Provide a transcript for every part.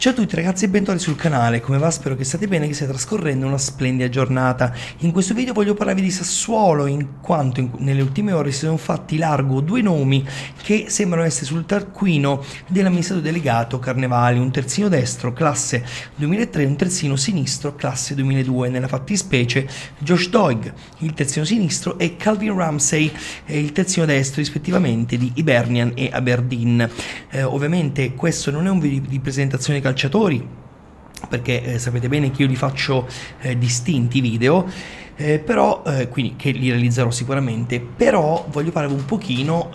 Ciao a tutti ragazzi e bentornati sul canale, come va? Spero che state bene, che stia trascorrendo una splendida giornata. In questo video voglio parlarvi di Sassuolo, in quanto nelle ultime ore si sono fatti largo due nomi che sembrano essere sul taccuino dell'amministratore delegato Carnevali, un terzino destro classe 2003 e un terzino sinistro classe 2002, nella fattispecie Josh Doig, il terzino sinistro, e Calvin Ramsey, il terzino destro rispettivamente di Hibernian e Aberdeen. Ovviamente questo non è un video di presentazione calciatori, perché sapete bene che io li faccio distinti video, però quindi che li realizzerò sicuramente, però voglio parlare un pochino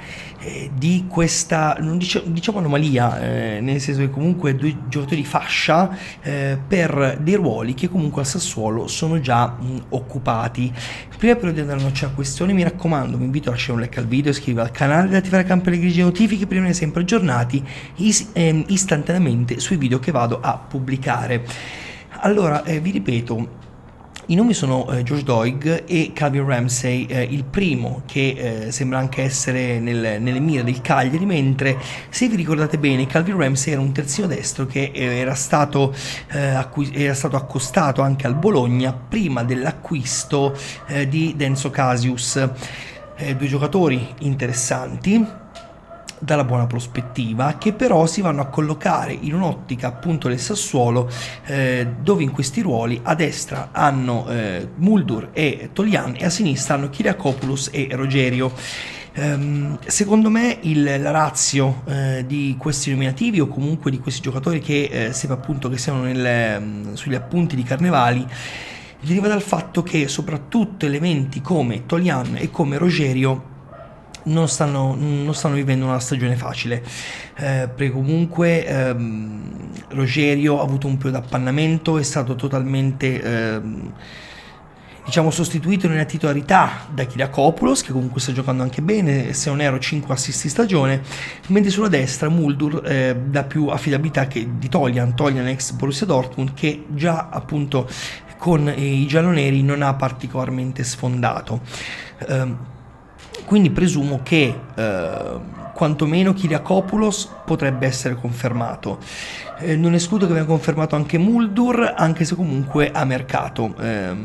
di questa, non diciamo anomalia, nel senso che comunque due giocatori di fascia per dei ruoli che comunque al Sassuolo sono già occupati. Prima però di andare a questione, mi raccomando, vi invito a lasciare un like al video, iscrivervi al canale e attivare la campanella di notifiche per rimanere sempre aggiornati istantaneamente sui video che vado a pubblicare. Allora, vi ripeto, i nomi sono Josh Doig e Calvin Ramsey, il primo che sembra anche essere nelle mire del Cagliari, mentre se vi ricordate bene Calvin Ramsey era un terzino destro che era stato accostato anche al Bologna prima dell'acquisto di Denso Casius. Due giocatori interessanti dalla buona prospettiva, che però si vanno a collocare in un'ottica appunto del Sassuolo, dove in questi ruoli a destra hanno Muldur e Tolian e a sinistra hanno Kyriakopoulos e Rogerio. Secondo me la ratio di questi nominativi, o comunque di questi giocatori che sembra appunto che siano sugli appunti di Carnevali, deriva dal fatto che soprattutto elementi come Tolian e come Rogerio non stanno vivendo una stagione facile, perché comunque Rogerio ha avuto un periodo di appannamento, è stato totalmente diciamo sostituito nella titolarità da Kyriakopoulos, che comunque sta giocando anche bene, se non ero 5 assist in stagione, mentre sulla destra Muldur dà più affidabilità che di Tolian ex Borussia Dortmund, che già appunto con i gialloneri non ha particolarmente sfondato. Quindi presumo che quantomeno Kyriakopoulos potrebbe essere confermato. Non escludo che venga confermato anche Muldur, anche se comunque a mercato.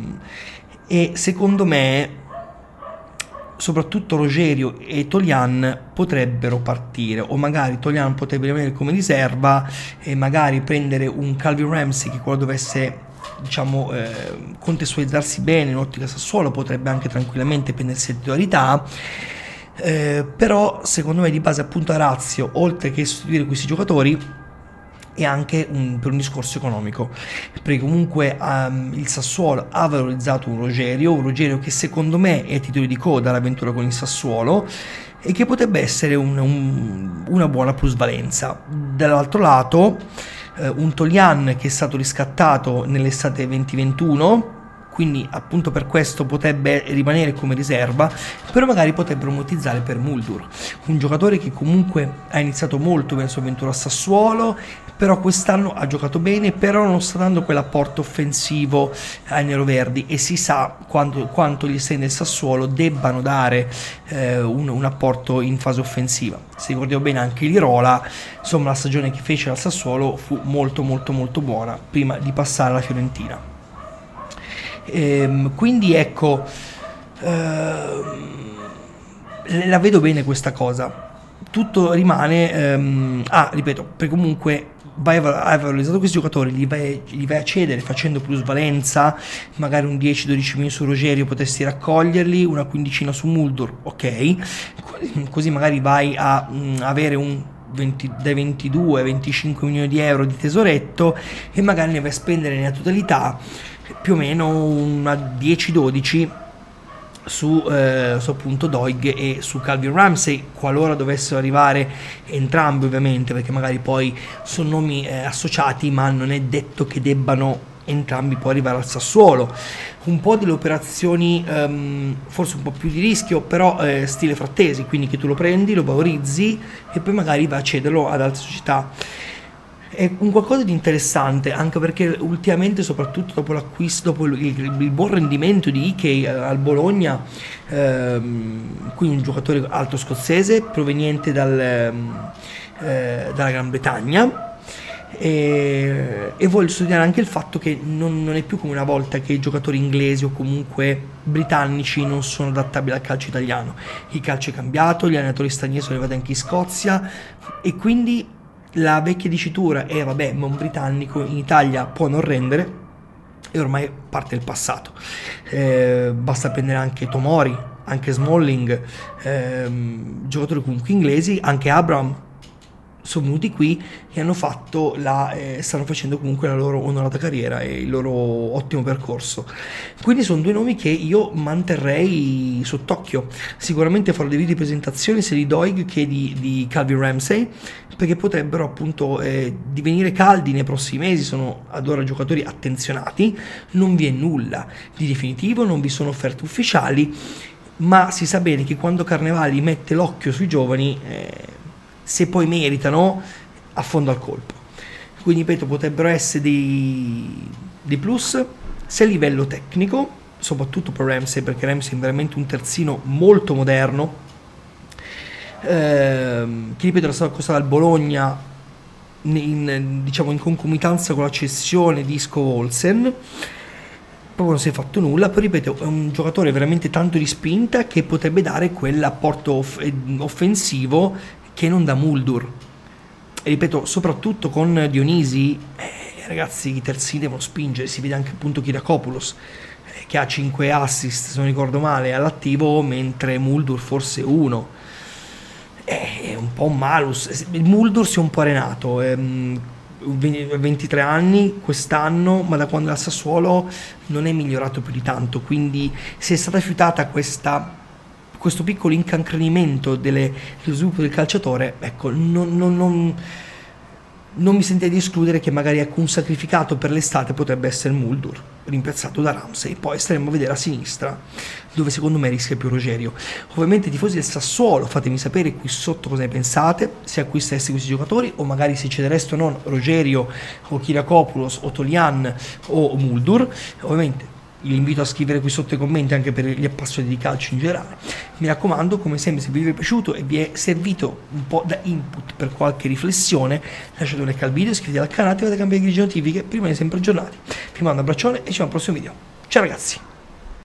E secondo me soprattutto Rogerio e Tolian potrebbero partire, o magari Tolian potrebbe rimanere come riserva e magari prendere un Calvin Ramsey che quando dovesse, diciamo, contestualizzarsi bene in ottica Sassuolo potrebbe anche tranquillamente prendersi la titolarità. Però secondo me di base appunto a ratio, oltre che sostituire questi giocatori, e anche per un discorso economico, perché comunque il Sassuolo ha valorizzato un Rogerio che secondo me è titolo di coda all'avventura con il Sassuolo e che potrebbe essere una buona plusvalenza. Dall'altro lato un Tolian che è stato riscattato nell'estate 2021, quindi appunto per questo potrebbe rimanere come riserva, però magari potrebbero monetizzare per Muldur, un giocatore che comunque ha iniziato molto bene la sua avventura a Sassuolo, però quest'anno ha giocato bene, però non sta dando quell'apporto offensivo ai neroverdi, e si sa quanto gli esterni del Sassuolo debbano dare un apporto in fase offensiva. Se ricordiamo bene anche Lirola, insomma la stagione che fece al Sassuolo fu molto buona prima di passare alla Fiorentina. Quindi ecco, la vedo bene questa cosa. Tutto rimane ripeto, perché comunque hai valorizzato questi giocatori, li vai a cedere facendo plusvalenza, magari un 10-12 milioni su Rogerio potresti raccoglierli, una quindicina su Muldur, ok, così magari vai a avere dai 22 ai 25 milioni di euro di tesoretto, e magari ne vai a spendere nella totalità più o meno una 10-12 su appunto Doig e su Calvin Ramsey, qualora dovessero arrivare entrambi, ovviamente, perché magari poi sono nomi associati, ma non è detto che debbano entrambi poi arrivare al Sassuolo. Un po' delle operazioni forse un po' più di rischio, però stile Frattesi, quindi che tu lo prendi, lo valorizzi e poi magari vai a cederlo ad altre società. È un qualcosa di interessante, anche perché ultimamente, soprattutto dopo l'acquisto, dopo il buon rendimento di Ike al Bologna, quindi un giocatore alto scozzese proveniente dalla Gran Bretagna, e voglio studiare anche il fatto che non è più come una volta che i giocatori inglesi o comunque britannici non sono adattabili al calcio italiano. Il calcio è cambiato, gli allenatori stranieri sono arrivati anche in Scozia e quindi la vecchia dicitura è vabbè, ma un britannico in Italia può non rendere, e ormai parte il passato. Basta prendere anche Tomori, anche Smalling, giocatori comunque inglesi, anche Abraham sono venuti qui e hanno fatto stanno facendo comunque la loro onorata carriera e il loro ottimo percorso. Quindi sono due nomi che io manterrei sott'occhio. Sicuramente farò dei video di presentazione sia di Doig che di Calvin Ramsey, perché potrebbero appunto divenire caldi nei prossimi mesi. Sono ad ora giocatori attenzionati, non vi è nulla di definitivo, non vi sono offerte ufficiali, ma si sa bene che quando Carnevali mette l'occhio sui giovani, se poi meritano, affonda al colpo. Quindi ripeto, potrebbero essere dei plus sia a livello tecnico, soprattutto per Ramsey, perché Ramsey è veramente un terzino molto moderno, che ripeto era stato acquistato dal Bologna diciamo in concomitanza con la cessione di Isco Olsen, proprio non si è fatto nulla. Poi ripeto, è un giocatore veramente tanto di spinta che potrebbe dare quell'apporto offensivo che non da Muldur. E ripeto, soprattutto con Dionisi, ragazzi, i terzini devono spingere. Si vede anche appunto Kyriakopoulos, che ha 5 assist, se non ricordo male, all'attivo, mentre Muldur forse 1. È un po' un malus. Muldur si è un po' arenato, 23 anni quest'anno, ma da quando è al Sassuolo non è migliorato più di tanto, quindi se è stata fiutata questo piccolo incancrenimento dello sviluppo del calciatore, ecco, non mi sentirei di escludere che magari ecco, un sacrificato per l'estate potrebbe essere Muldur, rimpiazzato da Ramsey. Poi staremo a vedere a sinistra, dove secondo me rischia più Rogerio. Ovviamente tifosi del Sassuolo, fatemi sapere qui sotto cosa ne pensate, se acquistereste questi giocatori o magari se cedereste o non Rogerio o Kyriakopoulos o Tolian o Muldur. Ovviamente vi invito a scrivere qui sotto i commenti anche per gli appassionati di calcio in generale. Mi raccomando, come sempre, se vi è piaciuto e vi è servito un po' da input per qualche riflessione, lasciate un like al video, iscrivetevi al canale, attivate la campanella di notifiche per rimanere sempre aggiornati. Vi mando un abbraccione e ci vediamo al prossimo video. Ciao ragazzi!